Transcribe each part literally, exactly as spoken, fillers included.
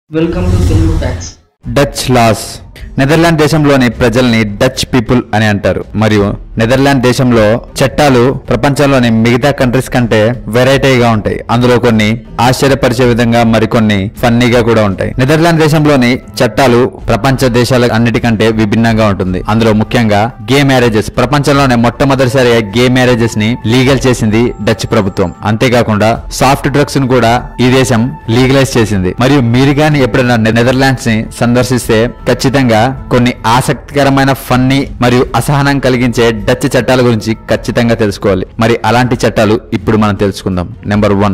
Welcome to Telugu facts. Dutch laws. Netherland దేశంలోని ప్రజల్ని Dutch people అని అంటారు మరియు నెదర్లాండ్ దేశంలో చట్టాలు ప్రపంచంలోని మిగతా కంట్రీస్ కంటే వెరైటీగా ఉంటాయి. అందులో కొన్ని ఆశ్చర్యపరిచే విధంగా మరికొన్ని ఫన్నీగా కూడా ఉంటాయి. నెదర్లాండ్ దేశంలోని చట్టాలు ప్రపంచ దేశాల అన్నిటికంటే విభిన్నంగా ఉంటుంది. అందులో ముఖ్యంగా గే మ్యారేజెస్. ప్రపంచంలోనే మొట్టమొదటిసారిగా గే మ్యారేజెస్ ని లీగల్ చేసింది డచ్ ప్రభుత్వం. అంతేకాకుండా సాఫ్ట్ డ్రగ్స్ ను కూడా ఈ దేశం లీగలైజ్ చేసింది. మరియు మీరు గాని ఎప్పుడైనా నెదర్లాండ్స్ ని సందర్శిస్తే ఖచ్చితంగా కొన్ని ఆసక్తికరమైన ఫన్నీ మరియు అసహనం కలిగించే డచ్ చట్టాల గురించి ఖచ్చితంగా తెలుసుకోవాలి. మరి అలాంటి చట్టాలు ఇప్పుడు మనం తెలుసుకుందాం. నెంబర్ వన్,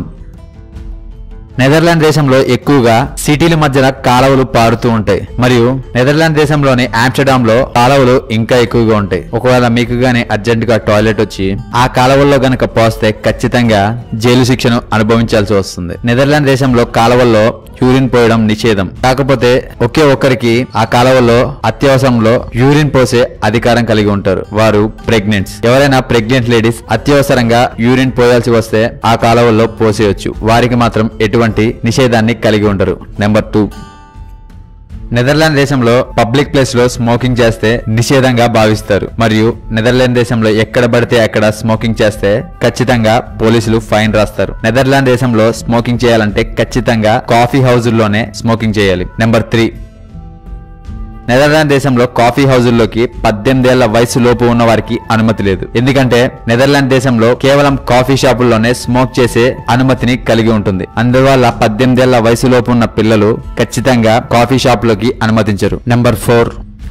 నెదర్లాండ్ దేశంలో ఎక్కువగా సిటీల మధ్యన కాలువలు పారుతూ ఉంటాయి మరియు నెదర్లాండ్ దేశంలోని ఆమ్స్టర్డామ్ లో కాలువలు ఇంకా ఎక్కువగా ఉంటాయి. ఒకవేళ మీకు గానీ అర్జెంట్ గా టాయిలెట్ వచ్చి ఆ కాలువల్లో గనక పోస్తే ఖచ్చితంగా జైలు శిక్షను అనుభవించాల్సి వస్తుంది. నెదర్లాండ్ దేశంలో కాలువల్లో యూరిన్ పోయడం నిషేధం. కాకపోతే ఒకే ఒక్కరికి ఆ కాలువల్లో అత్యవసరంలో యూరిన్ పోసే అధికారం కలిగి ఉంటారు. వారు ప్రెగ్నెంట్స్. ఎవరైనా ప్రెగ్నెంట్ లేడీస్ అత్యవసరంగా యూరిన్ పోయాల్సి వస్తే ఆ కాలువల్లో పోసేయొచ్చు. వారికి మాత్రం ఎటువంటి నిషేధాన్ని కలిగి ఉండరు. నెంబర్ టూ, నెదర్లాండ్ దేశంలో పబ్లిక్ ప్లేస్ లో స్మోకింగ్ చేస్తే నిషేధంగా భావిస్తారు మరియు నెదర్లాండ్ దేశంలో ఎక్కడ పడితే అక్కడ స్మోకింగ్ చేస్తే ఖచ్చితంగా పోలీసులు ఫైన్ రాస్తారు. నెదర్లాండ్ దేశంలో స్మోకింగ్ చేయాలంటే ఖచ్చితంగా కాఫీ హౌజుల్లోనే స్మోకింగ్ చేయాలి. నెంబర్ త్రీ, నెదర్లాండ్ దేశంలో కాఫీ హౌజుల్లోకి పద్దెనిమిదేళ్ల వయసు లోపు ఉన్న వారికి అనుమతి లేదు. ఎందుకంటే నెదర్లాండ్ దేశంలో కేవలం కాఫీ షాపుల్లోనే స్మోక్ చేసే అనుమతిని కలిగి ఉంటుంది. అందువల్ల పద్దెనిమిదేళ్ల వయసు లోపు ఉన్న పిల్లలు ఖచ్చితంగా కాఫీ షాప్ లోకి అనుమతించరు. నెంబర్ ఫోర్,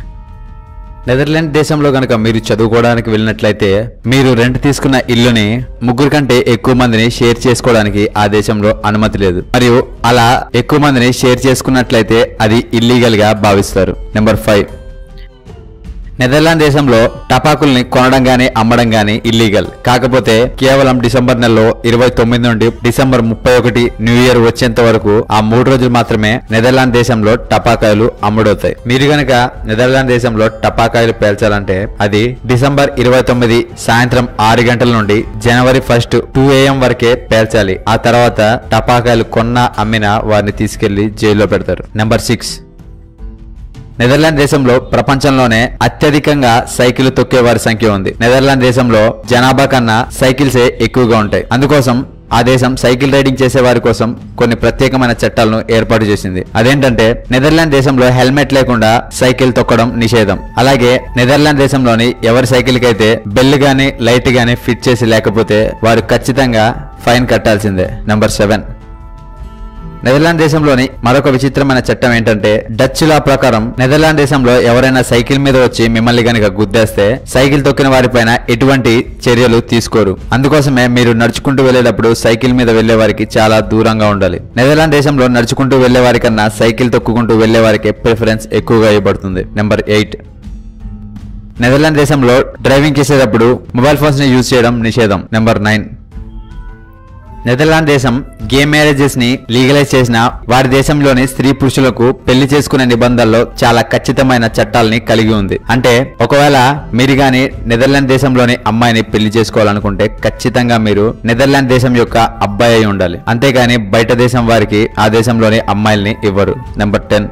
నెదర్లాండ్ దేశంలో గనక మీరు చదువుకోవడానికి వెళ్ళినట్లయితే మీరు రెంట్ తీసుకున్న ఇల్లుని ముగ్గురు కంటే ఎక్కువ మందిని షేర్ చేసుకోవడానికి ఆ దేశంలో అనుమతి లేదు మరియు అలా ఎక్కువ మందిని షేర్ చేసుకున్నట్లయితే అది ఇల్లీగల్ గా భావిస్తారు. నెంబర్ ఫైవ్, నెదర్లాండ్ దేశంలో టపాకుల్ని కొనడం గానీ అమ్మడం గానీ ఇల్లీగల్. కాకపోతే కేవలం డిసెంబర్ నెలలో ఇరవై తొమ్మిది నుండి డిసెంబర్ ముప్పై ఒకటి న్యూ ఇయర్ వచ్చేంత వరకు ఆ మూడు రోజులు మాత్రమే నెదర్లాండ్ దేశంలో టపాకాయలు అమ్ముడవుతాయి. మీరు గనక నెదర్లాండ్ దేశంలో టపాకాయలు పేల్చాలంటే అది డిసెంబర్ ఇరవై తొమ్మిది సాయంత్రం ఆరు గంటల నుండి జనవరి ఫస్ట్ టూ ఏఎం వరకే పేల్చాలి. ఆ తర్వాత టపాకాయలు కొన్నా అమ్మినా వారిని తీసుకెళ్లి జైల్లో పెడతారు. నెంబర్ సిక్స్, నెదర్లాండ్ దేశంలో ప్రపంచంలోనే అత్యధికంగా సైకిల్ తొక్కే వారి సంఖ్య ఉంది. నెదర్లాండ్ దేశంలో జనాభా కన్నా సైకిల్సే ఎక్కువగా ఉంటాయి. అందుకోసం ఆ దేశం సైకిల్ రైడింగ్ చేసే వారి కోసం కొన్ని ప్రత్యేకమైన చట్టాలను ఏర్పాటు చేసింది. అదేంటంటే నెదర్లాండ్ దేశంలో హెల్మెట్ లేకుండా సైకిల్ తొక్కడం నిషేధం. అలాగే నెదర్లాండ్ దేశంలోని ఎవరి సైకిల్ కైతే బెల్ గానీ లైట్ గానీ ఫిట్ చేసి లేకపోతే వారు ఖచ్చితంగా ఫైన్ కట్టాల్సిందే. నెంబర్ సెవెన్, నెదర్లాండ్ దేశంలోని మరొక విచిత్రమైన చట్టం ఏంటంటే డచ్ లా ప్రకారం నెదర్లాండ్ దేశంలో ఎవరైనా సైకిల్ మీద వచ్చి మిమ్మల్ని గనక గుద్దేస్తే సైకిల్ తొక్కిన వారిపైన ఎటువంటి చర్యలు తీసుకోరు. అందుకోసమే మీరు నడుచుకుంటూ వెళ్లేటప్పుడు సైకిల్ మీద వెళ్లే వారికి చాలా దూరంగా ఉండాలి. నెదర్లాండ్ దేశంలో నడుచుకుంటూ వెళ్లే వారి కన్నా సైకిల్ తొక్కుకుంటూ వెళ్లే వారికి ప్రిఫరెన్స్ ఎక్కువగా ఇవ్వబడుతుంది. నెంబర్ ఎయిట్, నెదర్లాండ్ దేశంలో డ్రైవింగ్ చేసేటప్పుడు మొబైల్ ఫోన్స్ ని యూజ్ చేయడం నిషేధం. నెంబర్ నైన్, నెదర్లాండ్ దేశం గే మ్యారేజెస్ ని లీగలైజ్ చేసిన వారి దేశంలోని స్త్రీ పురుషులకు పెళ్లి చేసుకునే నిబంధనల్లో చాలా ఖచ్చితమైన చట్టాలని కలిగి ఉంది. అంటే ఒకవేళ మీరు గాని నెదర్లాండ్ దేశంలోని అమ్మాయిని పెళ్లి చేసుకోవాలనుకుంటే ఖచ్చితంగా మీరు నెదర్లాండ్ దేశం యొక్క అబ్బాయి అయి ఉండాలి. అంతేగాని బయట దేశం వారికి ఆ దేశంలోని అమ్మాయిల్ని ఇవ్వరు. నెంబర్ టెన్,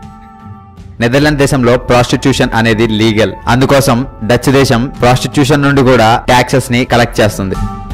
నెదర్లాండ్ దేశంలో ప్రాస్టిట్యూషన్ అనేది లీగల్. అందుకోసం డచ్ దేశం ప్రాస్టిట్యూషన్ నుండి కూడా ట్యాక్సెస్ ని కలెక్ట్ చేస్తుంది.